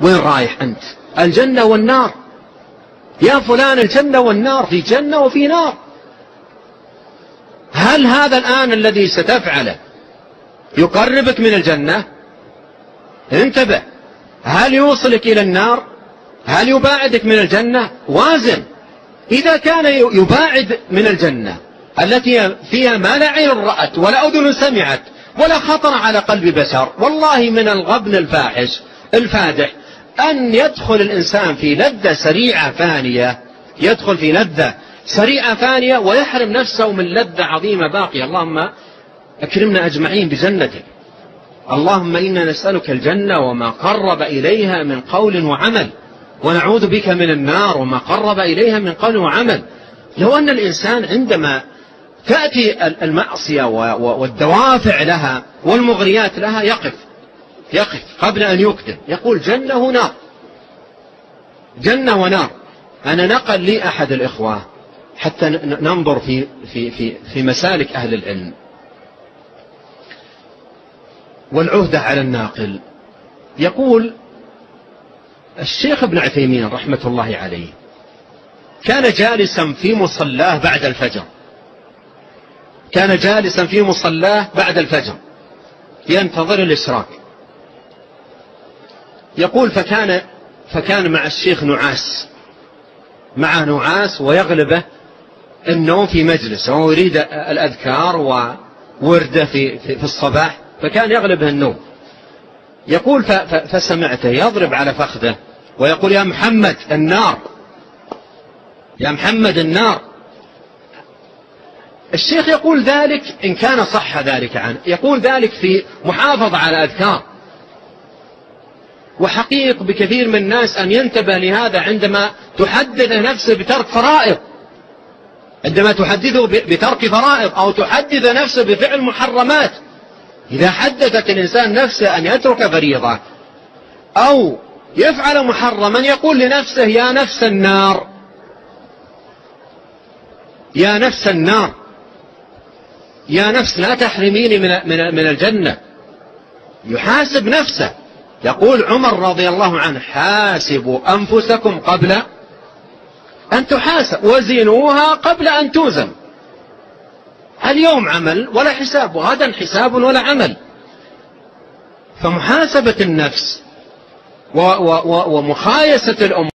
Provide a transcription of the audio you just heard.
وين رايح أنت؟ الجنة والنار يا فلان، الجنة والنار، في جنة وفي نار. هل هذا الآن الذي ستفعله يقربك من الجنة؟ انتبه. هل يوصلك إلى النار؟ هل يباعدك من الجنة؟ وازن. إذا كان يباعد من الجنة التي فيها ما لا عين رأت ولا أذن سمعت ولا خطر على قلب بشر، والله من الغبن الفاحش الفادح أن يدخل الإنسان في لذة سريعة فانية، يدخل في لذة سريعة فانية ويحرم نفسه من لذة عظيمة باقية. اللهم أكرمنا أجمعين بجنتك. اللهم إنا نسألك الجنة وما قرب إليها من قول وعمل، ونعوذ بك من النار وما قرب إليها من قول وعمل. لو أن الإنسان عندما تأتي المعصية والدوافع لها والمغريات لها يقف قبل أن يقدم، يقول جنة ونار، جنة ونار. أنا نقل لي أحد الإخوة حتى ننظر في مسالك أهل العلم والعهدة على الناقل. يقول الشيخ ابن عثيمين رحمة الله عليه كان جالسا في مصلاه بعد الفجر، كان جالسا في مصلاه بعد الفجر ينتظر الإشراق. يقول فكان مع الشيخ نعاس، معه نعاس ويغلبه النوم في مجلسه ويريد الأذكار وورده في الصباح، فكان يغلبه النوم. يقول فسمعته يضرب على فخذه ويقول يا محمد النار، يا محمد النار. الشيخ يقول ذلك إن كان صح ذلك عنه، يقول ذلك في محافظة على أذكار. وحقيق بكثير من الناس أن ينتبه لهذا عندما تحدث نفسه بترك فرائض، عندما تحدثه بترك فرائض أو تحدث نفسه بفعل محرمات. إذا حدثت الإنسان نفسه أن يترك فريضة أو يفعل محرما يقول لنفسه يا نفس النار، يا نفس النار، يا نفس لا تحرميني من الجنة. يحاسب نفسه. يقول عمر رضي الله عنه حاسبوا أنفسكم قبل أن تحاسب وزنوها قبل أن توزن. اليوم عمل ولا حساب، وغدا حساب ولا عمل. فمحاسبة النفس ومخايسة الأمور